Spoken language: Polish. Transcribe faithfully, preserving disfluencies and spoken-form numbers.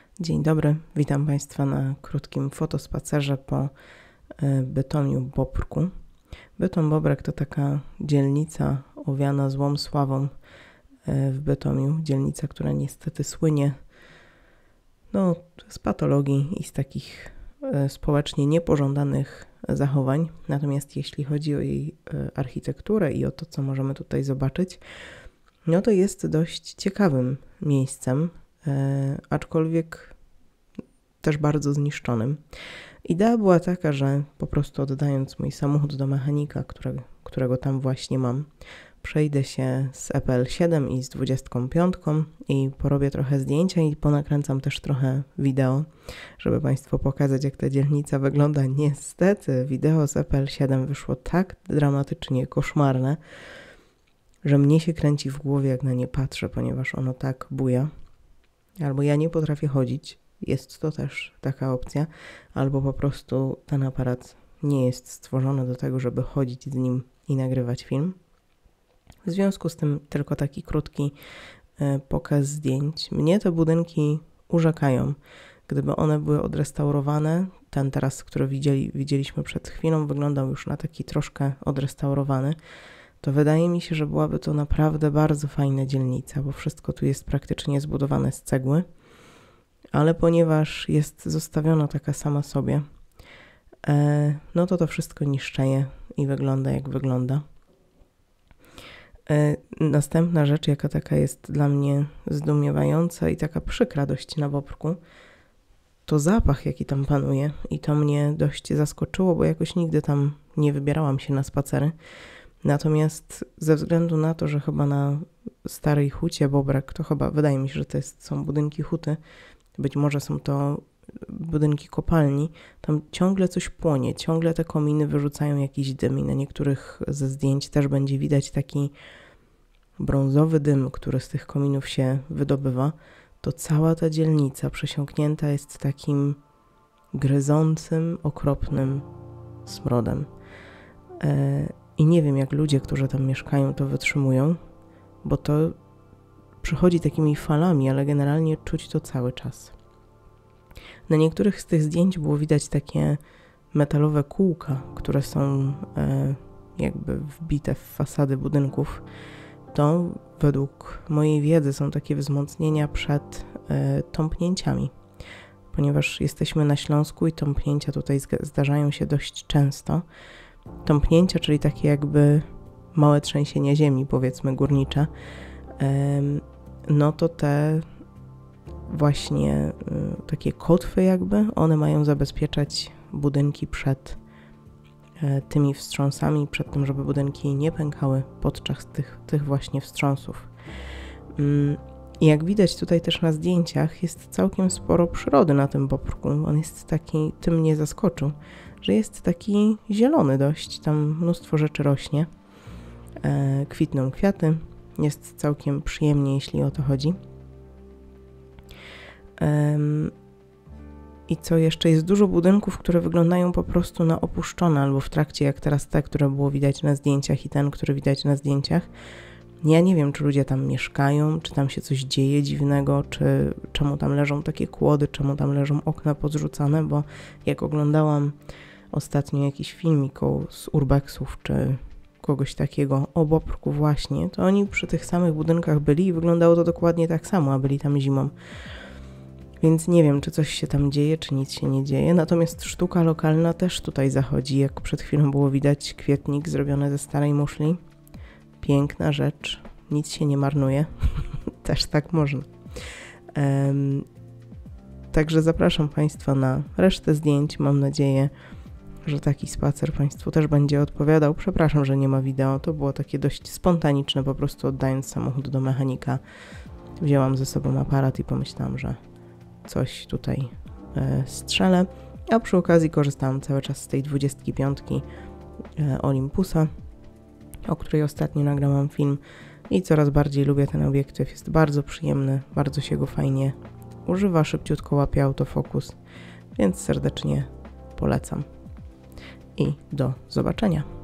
Dzień dobry, witam Państwa na krótkim fotospacerze po Bytomiu Bobrku. Bytom Bobrek to taka dzielnica owiana złą sławą w Bytomiu. Dzielnica, która niestety słynie no, z patologii i z takich społecznie niepożądanych zachowań. Natomiast jeśli chodzi o jej architekturę i o to, co możemy tutaj zobaczyć, no to jest dość ciekawym miejscem, aczkolwiek też bardzo zniszczonym. Idea była taka, że po prostu oddając mój samochód do mechanika, którego, którego tam właśnie mam, przejdę się z E P L siedem i z dwudziestką piątką i porobię trochę zdjęcia i ponakręcam też trochę wideo, żeby Państwu pokazać, jak ta dzielnica wygląda. Niestety wideo z E P L siedem wyszło tak dramatycznie koszmarne, że mnie się kręci w głowie, jak na nie patrzę, ponieważ ono tak buja. Albo ja nie potrafię chodzić, jest to też taka opcja, albo po prostu ten aparat nie jest stworzony do tego, żeby chodzić z nim i nagrywać film. W związku z tym tylko taki krótki y, pokaz zdjęć. Mnie te budynki urzekają. Gdyby one były odrestaurowane, ten teraz, który widzieli, widzieliśmy przed chwilą, wyglądał już na taki troszkę odrestaurowany, to wydaje mi się, że byłaby to naprawdę bardzo fajna dzielnica, bo wszystko tu jest praktycznie zbudowane z cegły, ale ponieważ jest zostawiona taka sama sobie, e, no to to wszystko niszczeje i wygląda jak wygląda. E, następna rzecz, jaka taka jest dla mnie zdumiewająca i taka przykra dość na Bobrku, to zapach, jaki tam panuje, i to mnie dość zaskoczyło, bo jakoś nigdy tam nie wybierałam się na spacery. Natomiast ze względu na to, że chyba na Starej Hucie Bobrek, to chyba wydaje mi się, że to jest, są budynki huty, być może są to budynki kopalni, tam ciągle coś płonie, ciągle te kominy wyrzucają jakiś dym i na niektórych ze zdjęć też będzie widać taki brązowy dym, który z tych kominów się wydobywa. To cała ta dzielnica przesiąknięta jest takim gryzącym, okropnym smrodem. E I nie wiem, jak ludzie, którzy tam mieszkają, to wytrzymują, bo to przychodzi takimi falami, ale generalnie czuć to cały czas. Na niektórych z tych zdjęć było widać takie metalowe kółka, które są e, jakby wbite w fasady budynków. To według mojej wiedzy są takie wzmocnienia przed e, tąpnięciami, ponieważ jesteśmy na Śląsku i tąpnięcia tutaj zdarzają się dość często. Tąpnięcia, czyli takie jakby małe trzęsienie ziemi, powiedzmy górnicze, no to te właśnie takie kotwy jakby, one mają zabezpieczać budynki przed tymi wstrząsami, przed tym, żeby budynki nie pękały podczas tych, tych właśnie wstrząsów. I jak widać tutaj też na zdjęciach, jest całkiem sporo przyrody na tym Bobrku. On jest taki, tym mnie zaskoczył, że jest taki zielony dość, tam mnóstwo rzeczy rośnie, e, kwitną kwiaty, jest całkiem przyjemnie, jeśli o to chodzi. E, I co jeszcze? Jest dużo budynków, które wyglądają po prostu na opuszczone, albo w trakcie, jak teraz te, które było widać na zdjęciach i ten, który widać na zdjęciach. Ja nie wiem, czy ludzie tam mieszkają, czy tam się coś dzieje dziwnego, czy czemu tam leżą takie kłody, czemu tam leżą okna podrzucane, bo jak oglądałam ostatnio jakiś filmik z urbexów, czy kogoś takiego o Bobrku właśnie, to oni przy tych samych budynkach byli i wyglądało to dokładnie tak samo, a byli tam zimą. Więc nie wiem, czy coś się tam dzieje, czy nic się nie dzieje. Natomiast sztuka lokalna też tutaj zachodzi, jak przed chwilą było widać, kwietnik zrobiony ze starej muszli. Piękna rzecz, nic się nie marnuje, też tak można. Um, także zapraszam Państwa na resztę zdjęć, mam nadzieję, że taki spacer Państwu też będzie odpowiadał. Przepraszam, że nie ma wideo, to było takie dość spontaniczne, po prostu oddając samochód do mechanika, wzięłam ze sobą aparat i pomyślałam, że coś tutaj e, strzelę, a przy okazji korzystałam cały czas z tej dwudziestki piątki e, Olympusa, o której ostatnio nagrałam film i coraz bardziej lubię ten obiektyw. Jest bardzo przyjemny, bardzo się go fajnie używa, szybciutko łapie autofokus, więc serdecznie polecam. I do zobaczenia.